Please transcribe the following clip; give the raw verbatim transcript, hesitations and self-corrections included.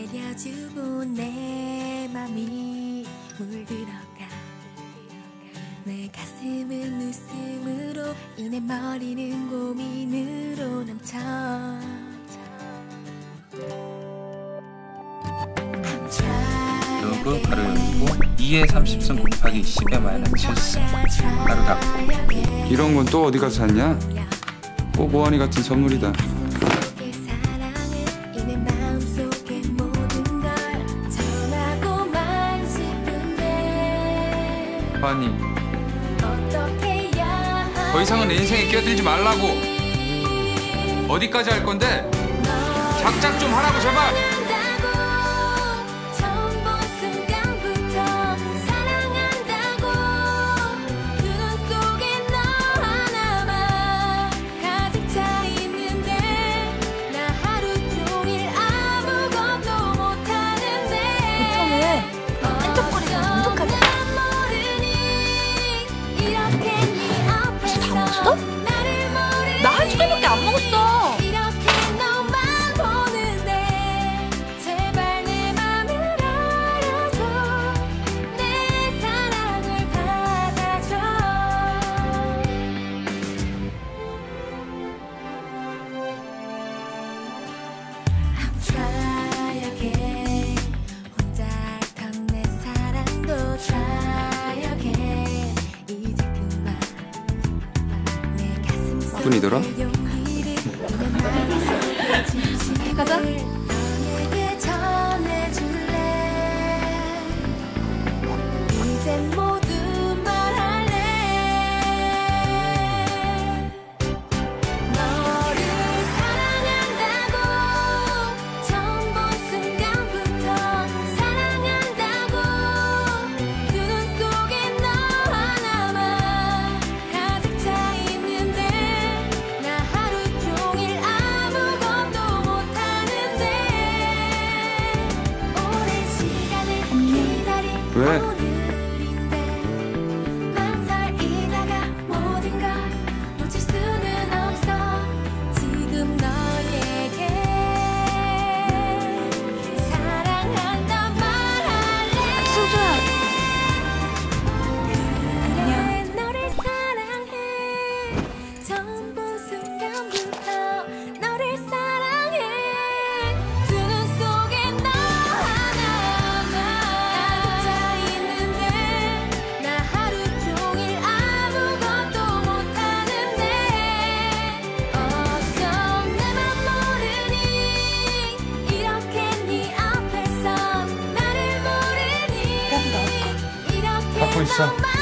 내려주고 내 맘이 물들어가 내 가슴은 웃음으로 인해 머리는 고민으로 넘쳐 로그 가로 열고 이의 삼십승 곱하기 십의 마이너스 칠승 가로 닫고. 이런 건 또 어디 가서 샀냐? 꼭 오한이 같은 선물이다. 아니, 더 이상은 내 인생에 끼어들지 말라고. 어디까지 할 건데? 작작 좀 하라고 제발. 나 한 주간밖에 안 먹었어. 뿐이더라? 가자. 왜? 갖고 있어.